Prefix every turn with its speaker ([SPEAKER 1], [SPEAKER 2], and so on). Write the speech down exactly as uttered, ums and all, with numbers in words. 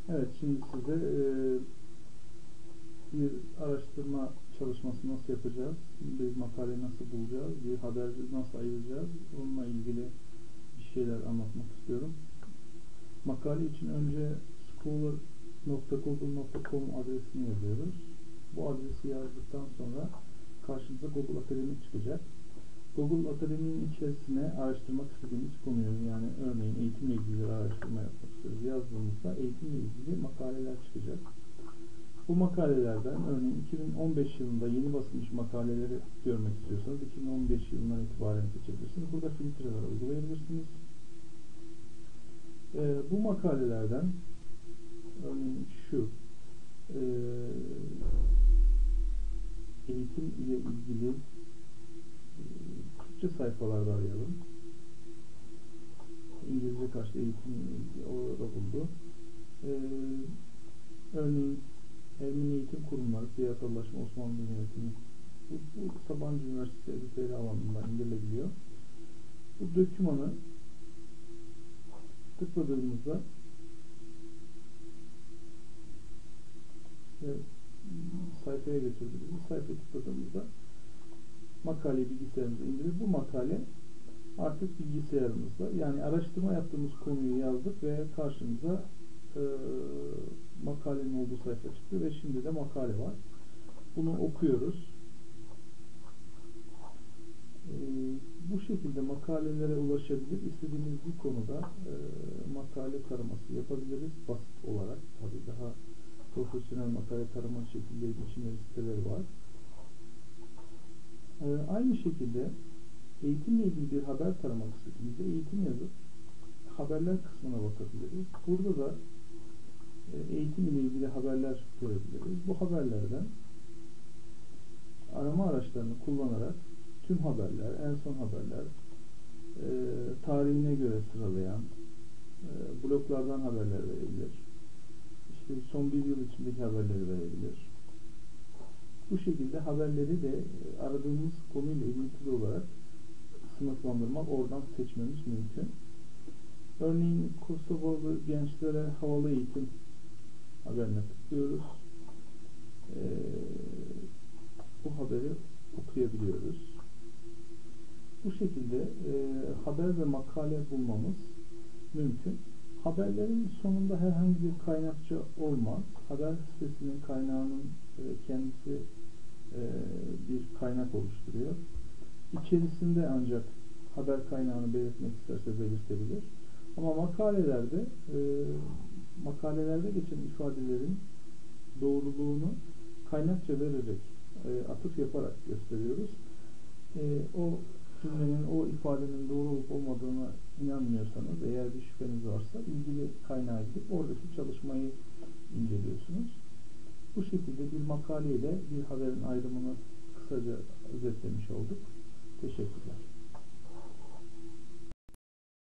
[SPEAKER 1] Evet, şimdi size e, bir araştırma çalışması nasıl yapacağız, bir makale nasıl bulacağız, bir haber nasıl ayıracağız, onunla ilgili bir şeyler anlatmak istiyorum. Makale için önce scholar nokta google nokta com adresini yazıyoruz. Bu adresi yazdıktan sonra karşınıza Google Akademik çıkacak. Google Akademik'in içerisine araştırmak istediğimiz konuyu, yani örneğin eğitimle ilgili bir araştırma yapmak istiyoruz yazdığımızda eğitimle ilgili makaleler çıkacak. Bu makalelerden örneğin iki bin on beş yılında yeni basılmış makaleleri görmek istiyorsanız iki bin on beş yılından itibaren seçebilirsiniz. Burada filtreler uygulayabilirsiniz. Ee, bu makalelerden örneğin şu e, eğitim ile ilgili e, Türkçe sayfalarda arayalım. İngilizce karşı eğitimle ilgili orada buldu. Ee, örneğin Ermeni Eğitim Kurumları, Siyasallaşma, Osmanlı Yönetimi. Bu, bu Sabancı Üniversitesi editleri alanından indirilebiliyor. Bu dokümanı tıkladığımızda ve sayfaya götürdü bizi. Sayfaya tıkladığımızda makaleyi bilgisayarımıza indirir. Bu makale artık bilgisayarımızda, yani araştırma yaptığımız konuyu yazdık ve karşımıza e, makalenin olduğu sayfa çıktı ve şimdi de makale var. Bunu okuyoruz. E, bu şekilde makalelere ulaşabilir. İstediğimiz bir konuda e, makale taraması yapabiliriz. Basit olarak, tabii daha profesyonel makale tarama şekilleri için siteleri var. E, aynı şekilde eğitimle ilgili bir haber taramak istediğimizde eğitim yazıp haberler kısmına bakabiliriz. Burada da eğitim ile ilgili haberler görebiliriz. Bu haberlerden arama araçlarını kullanarak tüm haberler, en son haberler, e, tarihine göre sıralayan e, bloglardan haberler verebilir. İşte son bir yıl içindeki haberleri verebilir. Bu şekilde haberleri de aradığımız konuyla ilintili olarak sınıflandırmak, oradan seçmemiz mümkün. Örneğin Kosovalı gençlere havalı eğitim haberine tıklıyoruz. Ee, bu haberi okuyabiliyoruz. Bu şekilde e, haber ve makale bulmamız mümkün. Haberlerin sonunda herhangi bir kaynakça olmaz. Haber sitesinin kaynağının e, kendisi e, bir kaynak oluşturuyor. İçerisinde ancak haber kaynağını belirtmek isterse belirtebilir. Ama makalelerde e, makalelerde geçen ifadelerin doğruluğunu kaynakça vererek, e, atıf yaparak gösteriyoruz. E, o cümlenin, o ifadenin doğru olup olmadığına inanmıyorsanız, eğer bir şüpheniz varsa ilgili kaynağa gidip oradaki çalışmayı inceliyorsunuz. Bu şekilde bir makale ile bir haberin ayrımını kısaca özetlemiş olduk. Teşekkürler.